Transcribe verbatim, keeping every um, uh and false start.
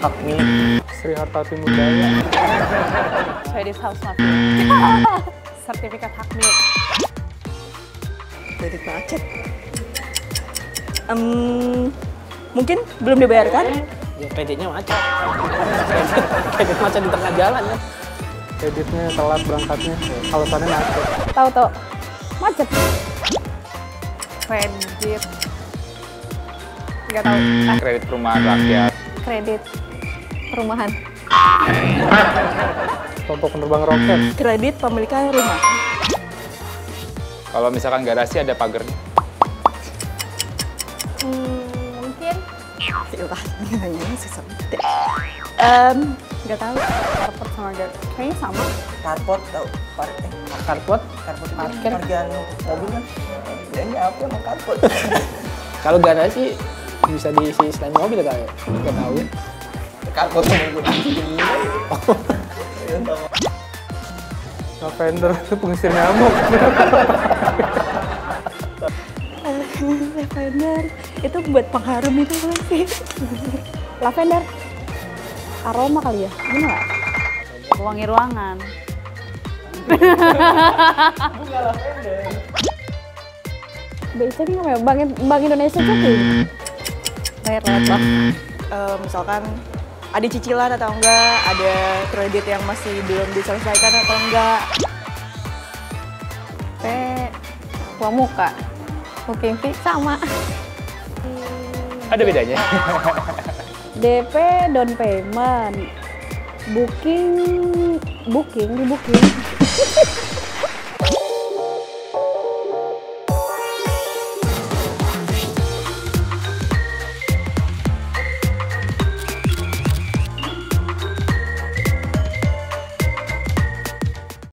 hak milik Sri Hartati Mudaya. Swedish House Mafia. Sertifikat hak milik. Kredit macet. Um, mungkin belum dibayarkan? Ya kreditnya macet. Kredit macet di tengah jalan ya. Kreditnya telat berangkatnya, alasannya macet. Tahu tuh. Macet. Kredit. Nggak tahu. Ah, Kredit perumahan rakyat. kredit perumahan. Untuk penerbang roket. Kredit pemilikan rumah. Kalau misalkan garasi ada pagernya. Hmm, mungkin Ilah, nanya susah. um, nggak tahu. Carport sama gar kayaknya sama. Carport tau, parkir. Carport, Carport parkir. parkiran mobil kan. Bedanya apa sama carport? Kalau garasi bisa diisi selain mobil kali ya? Nggak tahu ya. Carport sama gue nanti. Lavender itu pengusir nyamuk. Lavender itu buat pengharum itu kan sih. Lavender. Aroma kali ya? Gimana nggak? Wangi ruangan. Bunga lavender. B I C ini apa ya? Bank, Bank Indonesia tuh kayak bayar lewat bank. Eh, misalkan ada cicilan atau enggak, ada kredit yang masih belum diselesaikan atau enggak. P uang muka. Booking fee sama. Ada bedanya. D P down payment. Booking booking di booking.